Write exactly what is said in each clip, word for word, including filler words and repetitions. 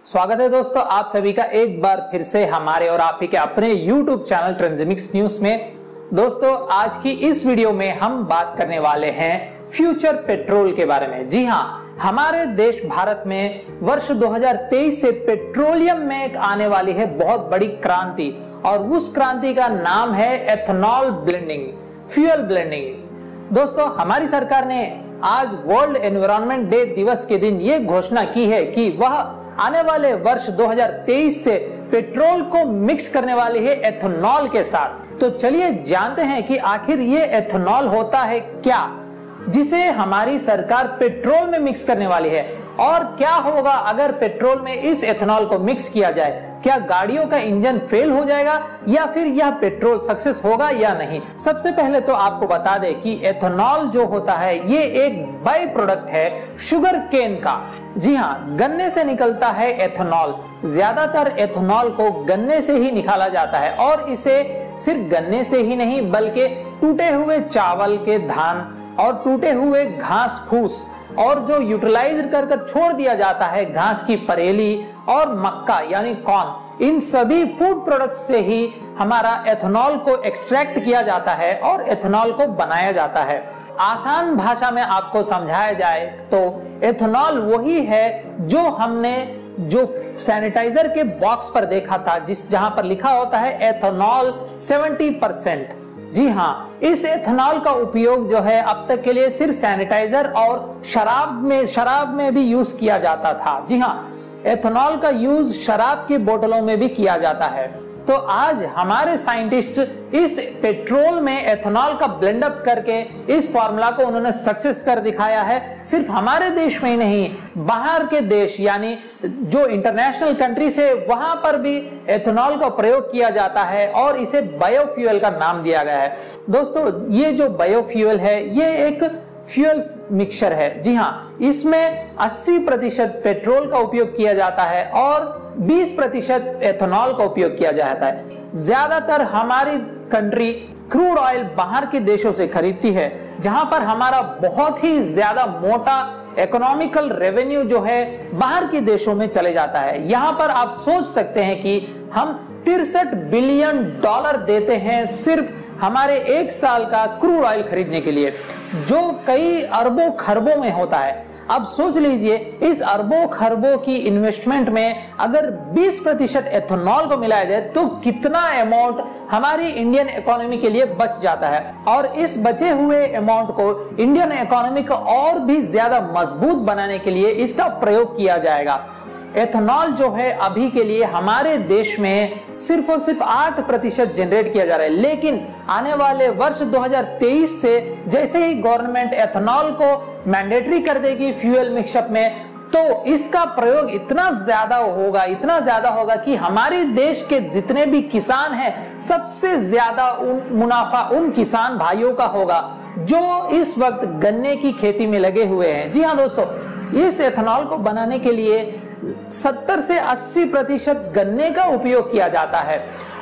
स्वागत है दोस्तों आप सभी का एक बार फिर से हमारे और आप ही के अपने यूट्यूब चैनल ट्रांजिमिक्स न्यूज में। दोस्तों आज की इस वीडियो में हम बात करने वाले हैं फ्यूचर पेट्रोल के बारे में। जी हाँ, हमारे देश भारत में वर्ष दो हज़ार तेईस से पेट्रोलियम में एक आने वाली है बहुत बड़ी क्रांति, और उस क्रांति का नाम है एथेनॉल ब्लेंडिंग, फ्यूल ब्लेंडिंग। दोस्तों हमारी सरकार ने आज वर्ल्ड एनवायरनमेंट डे दिवस के दिन ये घोषणा की है कि वह आने वाले वर्ष दो हज़ार तेईस से पेट्रोल को मिक्स करने वाली है एथेनॉल के साथ। तो चलिए जानते हैं कि आखिर ये एथेनॉल होता है क्या, जिसे हमारी सरकार पेट्रोल में मिक्स करने वाली है, और क्या होगा अगर पेट्रोल में इस एथेनॉल को मिक्स किया जाए। क्या गाड़ियों का इंजन फेल हो जाएगा या फिर यह पेट्रोल सक्सेस होगा या नहीं। सबसे पहले तो आपको बता दें कि एथेनॉल जो होता है ये एक बाई प्रोडक्ट है शुगर केन का। जी हाँ, गन्ने से निकलता है एथेनॉल। ज्यादातर एथेनॉल को गन्ने से ही निकाला जाता है, और इसे सिर्फ गन्ने से ही नहीं बल्कि टूटे हुए चावल के धान और टूटे हुए घास फूस और जो यूटिलाइज कर कर छोड़ दिया जाता है घास की परेली और मक्का यानी कॉर्न, इन सभी फूड प्रोडक्ट्स से ही हमारा एथेनॉल को एक्सट्रैक्ट किया जाता है और एथेनॉल को बनाया जाता है। आसान भाषा में आपको समझाया जाए तो एथेनॉल वही है जो हमने जो सैनिटाइजर के बॉक्स पर देखा था, जिस जहां पर लिखा होता है एथेनॉल सत्तर परसेंट। जी हाँ, इस एथेनॉल का उपयोग जो है अब तक के लिए सिर्फ सैनिटाइजर और शराब में शराब में भी यूज किया जाता था। जी हाँ, एथेनॉल का यूज शराब की बोतलों में भी किया जाता है। तो आज हमारे साइंटिस्ट इस पेट्रोल में एथेनॉल का ब्लेंडअप करके इस फॉर्मूला को उन्होंने सक्सेस कर दिखाया है। सिर्फ हमारे देश में ही नहीं, बाहर के देश यानी जो इंटरनेशनल कंट्रीज है वहां पर भी एथेनॉल का प्रयोग किया जाता है और इसे बायोफ्यूल का नाम दिया गया है। दोस्तों ये जो बायोफ्यूल है ये एक फ्यूल मिक्सचर है। जी हाँ, इसमें अस्सी प्रतिशत पेट्रोल का उपयोग किया जाता है और बीस प्रतिशत एथेनॉल का उपयोग किया जाता है। ज्यादातर हमारी कंट्री क्रूड ऑयल बाहर के देशों से खरीदती है, जहां पर हमारा बहुत ही ज्यादा मोटा इकोनॉमिकल रेवेन्यू जो है बाहर के देशों में चले जाता है। यहां पर आप सोच सकते हैं कि हम तिरसठ बिलियन डॉलर देते हैं सिर्फ हमारे एक साल का क्रूड ऑयल खरीदने के लिए, जो कई अरबों खरबों में होता है। अब सोच लीजिए इस अरबों खरबों की इन्वेस्टमेंट में अगर बीस प्रतिशत एथेनॉल को मिलाया जाए तो कितना अमाउंट हमारी इंडियन इकोनॉमी के लिए बच जाता है, और इस बचे हुए अमाउंट को इंडियन इकोनॉमी को और भी ज्यादा मजबूत बनाने के लिए इसका प्रयोग किया जाएगा। एथेनॉल जो है अभी के लिए हमारे देश में सिर्फ और सिर्फ आठ प्रतिशत जनरेट किया जा रहा है, लेकिन आने वाले वर्ष दो हज़ार तेईस से जैसे ही गवर्नमेंट एथेनॉल को मैंडेटरी कर देगी फ्यूल मिक्सअप में, तो इसका प्रयोग इतना ज्यादा होगा इतना ज्यादा होगा कि हमारे देश के जितने भी किसान हैं सबसे ज्यादा उन मुनाफा उन किसान भाइयों का होगा जो इस वक्त गन्ने की खेती में लगे हुए हैं। जी हाँ दोस्तों, इस एथेनॉल को बनाने के लिए सत्तर से अस्सी प्रतिशत गन्ने का उपयोग किया जाता है,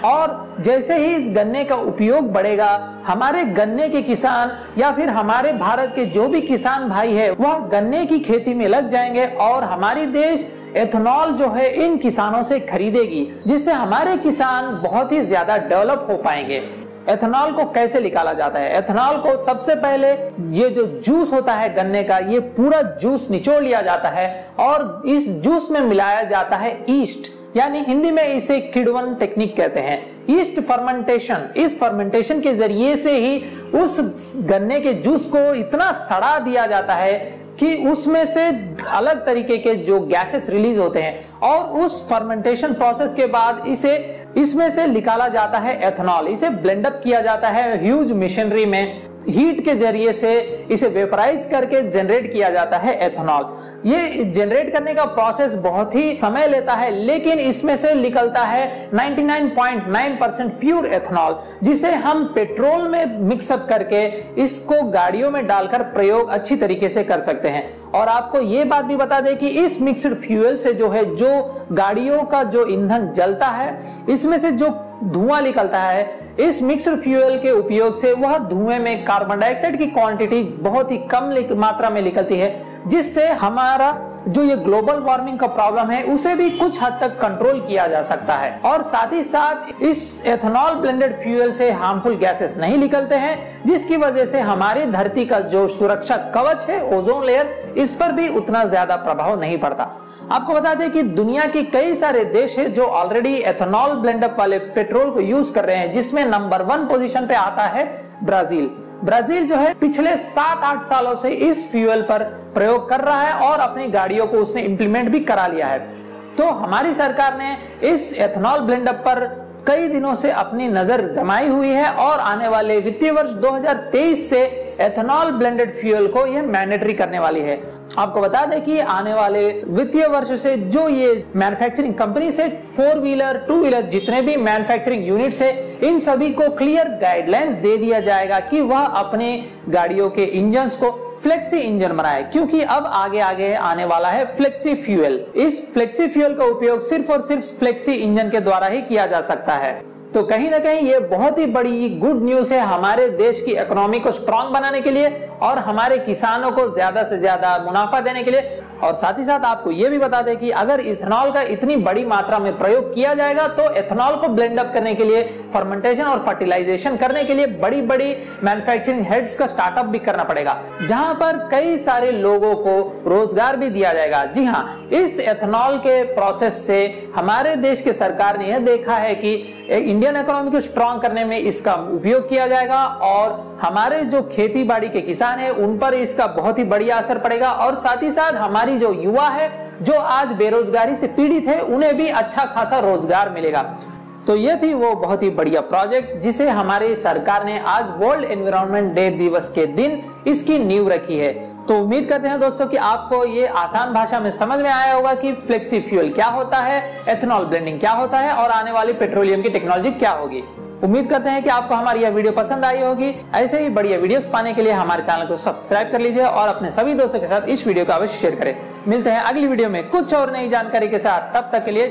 और जैसे ही इस गन्ने का उपयोग बढ़ेगा हमारे गन्ने के किसान या फिर हमारे भारत के जो भी किसान भाई है वह गन्ने की खेती में लग जाएंगे, और हमारी देश एथेनॉल जो है इन किसानों से खरीदेगी, जिससे हमारे किसान बहुत ही ज्यादा डेवलप हो पाएंगे। एथेनॉल को कैसे निकाला जाता है? एथेनॉल को सबसे पहले ये जो जूस होता है गन्ने का, ये पूरा जूस निचोड़ लिया जाता है और इस जूस में मिलाया जाता है ईस्ट, यानी हिंदी में इसे किण्वन टेक्निक कहते हैं, ईस्ट फर्मेंटेशन। इस फर्मेंटेशन के जरिए से ही उस गन्ने के जूस को इतना सड़ा दिया जाता है कि उसमें से अलग तरीके के जो गैसेस रिलीज होते हैं, और उस फर्मेंटेशन प्रोसेस के बाद इसे इसमें से निकाला जाता है एथेनॉल। इसे ब्लेंडअप किया जाता है ह्यूज मशीनरी में, हीट के जरिए से इसे वेपराइज करके जनरेट किया जाता है एथेनॉल। ये जनरेट करने का प्रोसेस बहुत ही समय लेता है, लेकिन इसमें से निकलता है निन्यानवे पॉइंट नौ परसेंट प्योर एथेनॉल, जिसे हम पेट्रोल में मिक्सअप करके इसको गाड़ियों में डालकर प्रयोग अच्छी तरीके से कर सकते हैं। और आपको ये बात भी बता दें कि इस मिक्स्ड फ्यूल से जो है जो गाड़ियों का जो ईंधन जलता है इसमें से जो धुआं निकलता है, इस मिक्स्ड फ्यूल के उपयोग से वह धुएं में कार्बन डाइऑक्साइड की क्वांटिटी बहुत ही कम मात्रा में निकलती है, जिससे हमारा जो ये ग्लोबल वार्मिंग का प्रॉब्लम है उसे भी कुछ हद तक कंट्रोल किया जा सकता है। और साथ ही साथ इस एथेनॉल ब्लेंडेड फ्यूल से हार्मफुल गैसेस नहीं निकलते हैं, जिसकी वजह से हमारी धरती का जो सुरक्षा कवच है, ओजोन लेयर, इस पर भी उतना ज्यादा प्रभाव नहीं पड़ता। आपको बता दें कि दुनिया के कई सारे देश है जो ऑलरेडी एथेनॉल ब्लेंडअप वाले पेट्रोल को यूज कर रहे हैं, जिसमें नंबर वन पोजीशन पे आता है ब्राजील। ब्राजील जो है पिछले सात आठ सालों से इस फ्यूल पर प्रयोग कर रहा है और अपनी गाड़ियों को उसने इंप्लीमेंट भी करा लिया है। तो हमारी सरकार ने इस एथेनॉल ब्लेंडअप पर कई दिनों से अपनी नजर जमाई हुई है और आने वाले वित्तीय वर्ष दो हज़ार तेईस से एथेनॉल ब्लेंडेड फ्यूल को यह मैंडेटरी करने वाली है। आपको बता दें कि आने वाले वित्तीय वर्ष से जो ये मैन्युफैक्चरिंग कंपनी से फोर व्हीलर टू व्हीलर जितने भी मैन्युफैक्चरिंग यूनिट्स है, इन सभी को क्लियर गाइडलाइंस दे दिया जाएगा कि वह अपने गाड़ियों के इंजन्स को फ्लेक्सी इंजन बनाए, क्योंकि अब आगे आगे आने वाला है फ्लेक्सी फ्यूल। इस फ्लेक्सी फ्यूल का उपयोग सिर्फ और सिर्फ फ्लेक्सी इंजन के द्वारा ही किया जा सकता है। तो कहीं ना कहीं ये बहुत ही बड़ी गुड न्यूज है हमारे देश की इकोनॉमी को स्ट्रांग बनाने के लिए और हमारे किसानों को ज्यादा से ज्यादा मुनाफा देने के लिए। और साथ ही साथ आपको ये भी बता दें कि अगर इथेनॉल का इतनी बड़ी मात्रा में प्रयोग किया जाएगा तो इथेनॉल को ब्लेंड अप करने के लिए, फर्मेंटेशन और फर्टिलाइजेशन करने के लिए बड़ी बड़ी मैन्युफैक्चरिंग हेड्स का स्टार्टअप भी करना पड़ेगा, जहां पर कई सारे लोगों को रोजगार भी दिया जाएगा। जी हाँ, इस इथेनॉल के प्रोसेस से हमारे देश की सरकार ने यह देखा है कि इंडियन इकोनॉमी को स्ट्रांग करने में इसका उपयोग किया जाएगा और हमारे जो खेती बाड़ी के किसान हैं उन पर इसका बहुत ही बढ़िया असर पड़ेगा। और साथ ही साथ हमारी जो युवा है जो आज बेरोजगारी से पीड़ित है, उन्हें भी अच्छा खासा रोजगार मिलेगा। तो ये थी वो बहुत ही बढ़िया प्रोजेक्ट जिसे हमारी सरकार ने आज वर्ल्ड एनवायरनमेंट डे दिवस के दिन इसकी नींव रखी है। तो उम्मीद करते हैं दोस्तों कि आपको ये आसान भाषा में समझ में आया होगा कि फ्लेक्सी फ्यूल क्या होता है, एथेनॉल ब्लेंडिंग क्या होता है और आने वाली पेट्रोलियम की टेक्नोलॉजी क्या होगी। उम्मीद करते हैं कि आपको हमारी यह वीडियो पसंद आई होगी। ऐसे ही बढ़िया वीडियोस पाने के लिए हमारे चैनल को सब्सक्राइब कर लीजिए और अपने सभी दोस्तों के साथ इस वीडियो को अवश्य शेयर करें। मिलते हैं अगली वीडियो में कुछ और नई जानकारी के साथ, तब तक के लिए